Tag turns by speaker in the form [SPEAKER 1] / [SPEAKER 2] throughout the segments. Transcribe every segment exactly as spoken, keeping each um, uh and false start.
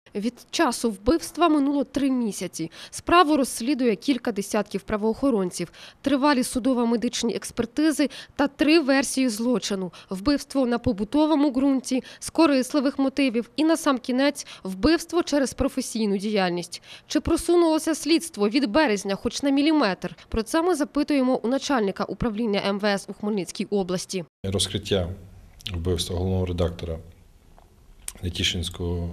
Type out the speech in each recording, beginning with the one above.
[SPEAKER 1] Від часу вбивства минуло три місяці. Справу розслідує кілька десятків правоохоронців, тривалі судово-медичні експертизи та три версії злочину – вбивство на побутовому ґрунті, з корисливих мотивів і, насамкінець, вбивство через професійну діяльність. Чи просунулося слідство від березня хоч на міліметр? Про це ми запитуємо у начальника управління ем ве ес у Хмельницькій області.
[SPEAKER 2] Розкриття вбивства головного редактора Нетішинської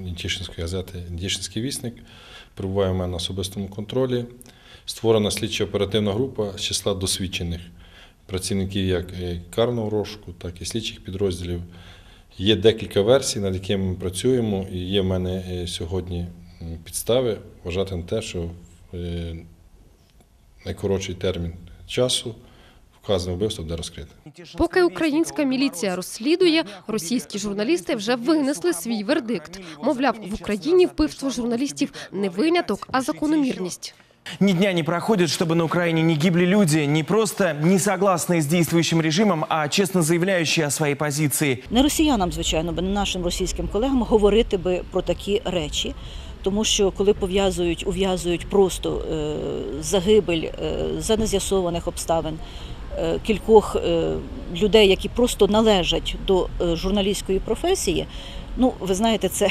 [SPEAKER 2] газети «Нетішинський вісник» перебуває в мене на особистому контролі. Створена слідчо-оперативна група з числа досвідчених працівників як карного розшуку, так і слідчих підрозділів. Є декілька версій, над якими ми працюємо, і є в мене сьогодні підстави вважати на те, що в найкоротший термін часу вказане вбивство буде розкрите.
[SPEAKER 1] Поки українська міліція розслідує, російські журналісти вже винесли свій вердикт. Мовляв, в Україні вбивство журналістів не виняток, а закономірність.
[SPEAKER 3] Ни дня не проходит, чтобы на Украине не гибли люди, не просто не согласные с действующим режимом, а честно заявляющие о своей позиции.
[SPEAKER 4] Не росіянам, звичайно, бо не нашим російським колегам говорити би про такі речі. Тому що коли пов'язують, ув'язують просто е, загибель е, за нез'ясованих обставин е, кількох е, людей, які просто належать до е, журналістської професії, ну, ви знаєте, це,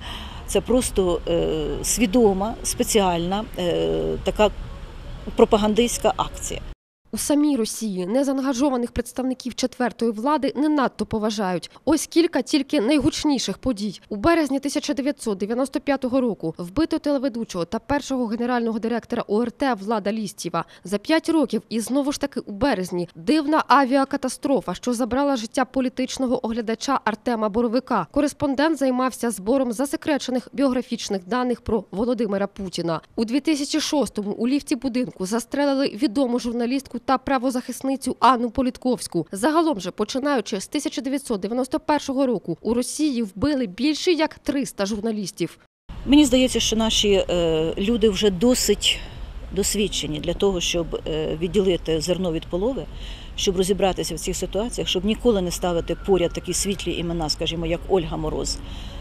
[SPEAKER 4] це просто е, свідома, спеціальна е, така пропагандистська акція.
[SPEAKER 1] У самій Росії незаангажованих представників четвертої влади не надто поважають. Ось кілька тільки найгучніших подій. У березні тисяча дев'ятсот дев'яносто п'ятого року вбито телеведучого та першого генерального директора о ер те Влада Лістєва. За п'ять років і знову ж таки у березні дивна авіакатастрофа, що забрала життя політичного оглядача Артема Боровика. Кореспондент займався збором засекречених біографічних даних про Володимира Путіна. У дві тисячі шостому у ліфті будинку застрелили відому журналістку та правозахисницю Анну Політковську. Загалом же, починаючи з тисяча дев'ятсот дев'яносто першого року, у Росії вбили більше як триста журналістів.
[SPEAKER 4] Мені здається, що наші е, люди вже досить досвідчені для того, щоб е, відділити зерно від полови, щоб розібратися в цих ситуаціях, щоб ніколи не ставити поряд такі світлі імена, скажімо, як Ольга Мороз.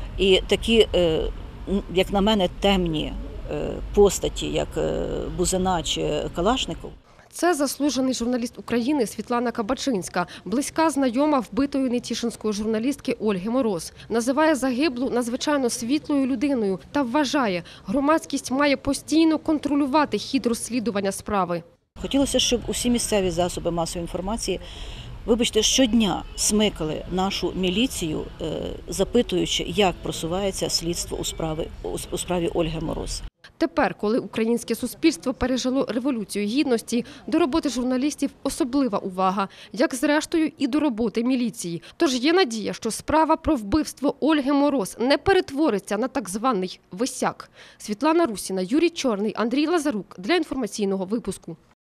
[SPEAKER 4] І такі, е, як на мене, темні е, постаті, як е, Бузина чи Калашников.
[SPEAKER 1] Це заслужений журналіст України Світлана Кабачинська, близька знайома вбитої нетішинської журналістки Ольги Мороз. Називає загиблу надзвичайно світлою людиною та вважає, громадськість має постійно контролювати хід розслідування справи.
[SPEAKER 4] Хотілося, щоб усі місцеві засоби масової інформації, вибачте, щодня смикали нашу міліцію, запитуючи, як просувається слідство у справі, у справі Ольги Мороз.
[SPEAKER 1] Тепер, коли українське суспільство пережило Революцію Гідності, до роботи журналістів особлива увага, як зрештою і до роботи міліції. Тож є надія, що справа про вбивство Ольги Мороз не перетвориться на так званий висяк. Світлана Русіна, Юрій Чорний, Андрій Лазарук для інформаційного випуску.